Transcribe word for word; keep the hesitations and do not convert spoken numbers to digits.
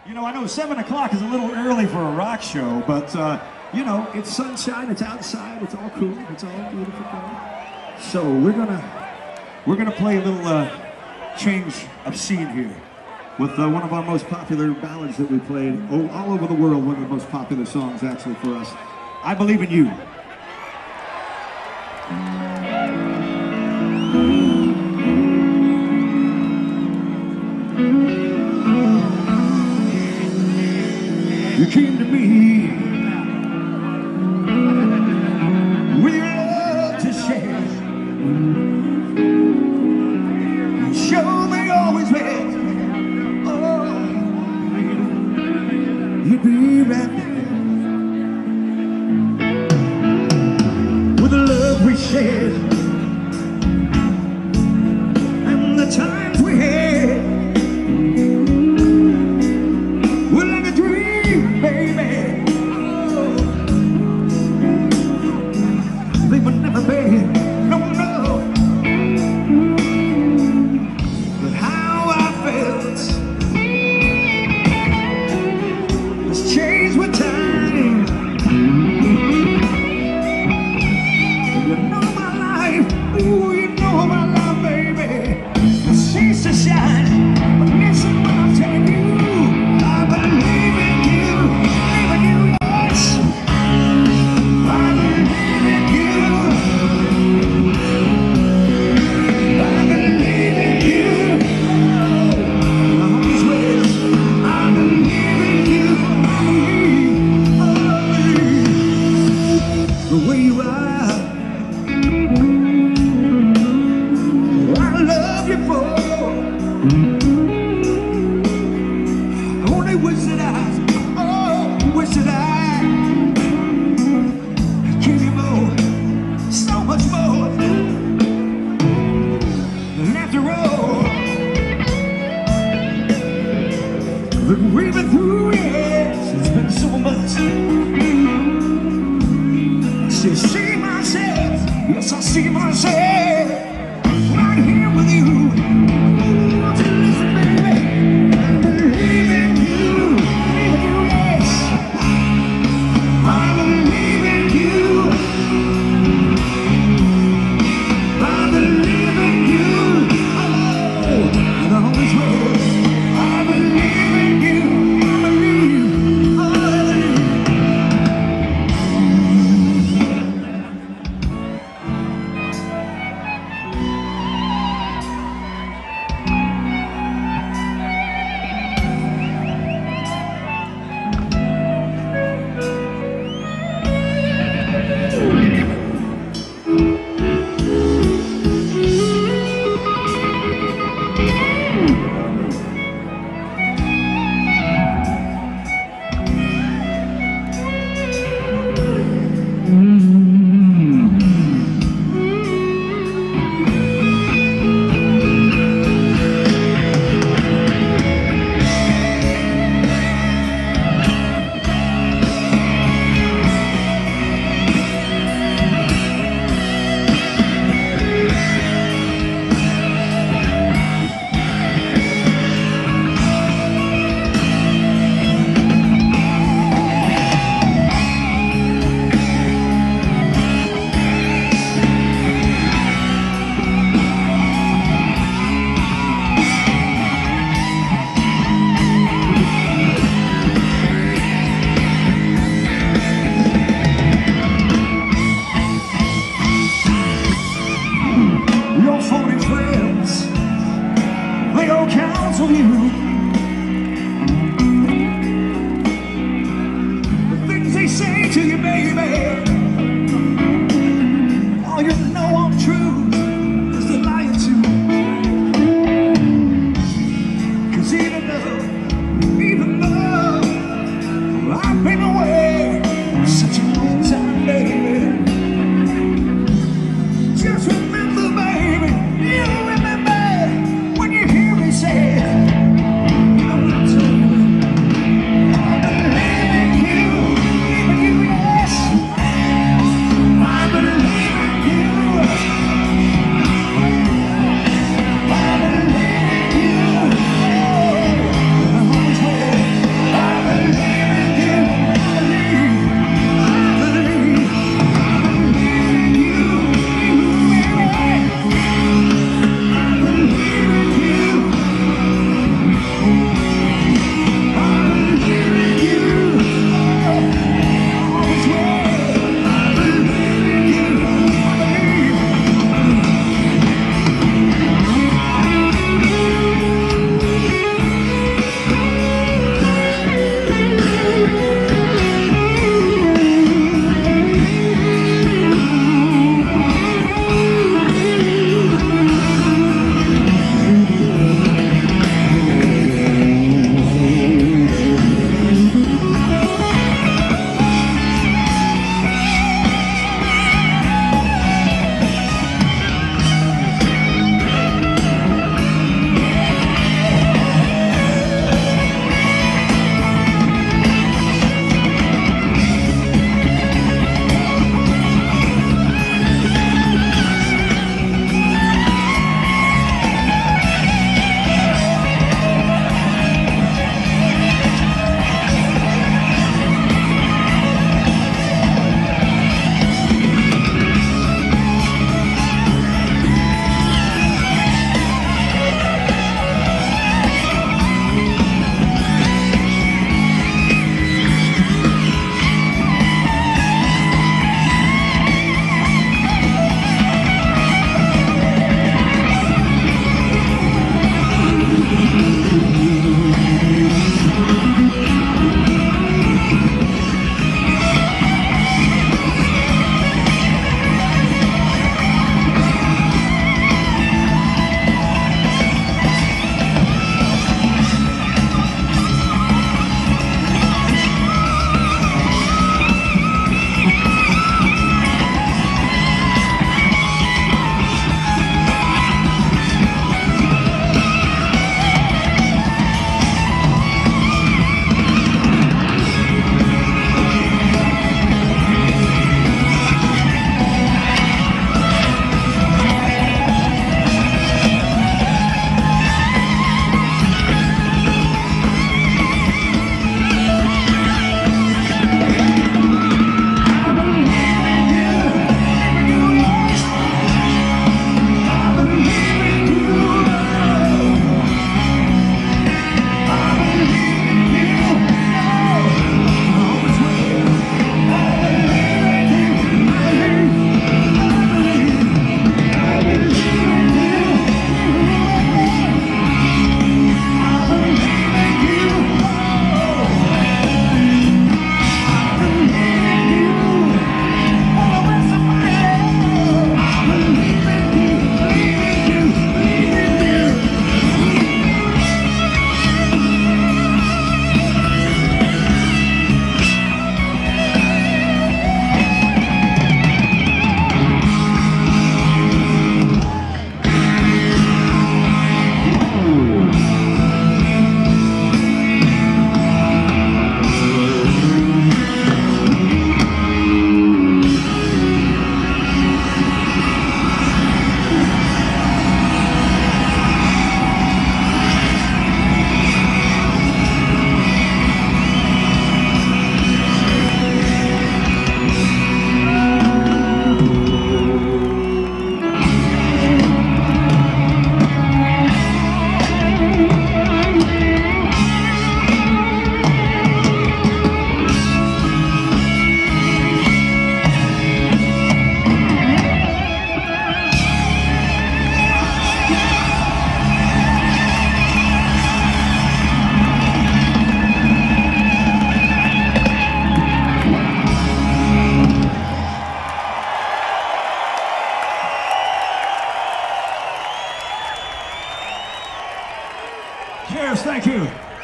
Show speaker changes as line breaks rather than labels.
You know, I know seven o'clock is a little early for a rock show, but, uh, you know, it's sunshine, it's outside, it's all cool, it's all beautiful. So we're gonna, we're gonna play a little uh, change of scene here with uh, one of our most popular ballads that we played all, all over the world, one of the most popular songs actually for us. I Believe in You. You came to me with your love to share. You showed me always where. Oh, you'd be right there. With the love we shared and the times we had. We've been through it, it's been so much. I see myself, yes I see myself right here with you. Won't you listen, baby? I believe in you, believe in you, yes. I believe in you. I believe in you. Oh, and I always will. I believe in you. Thank you.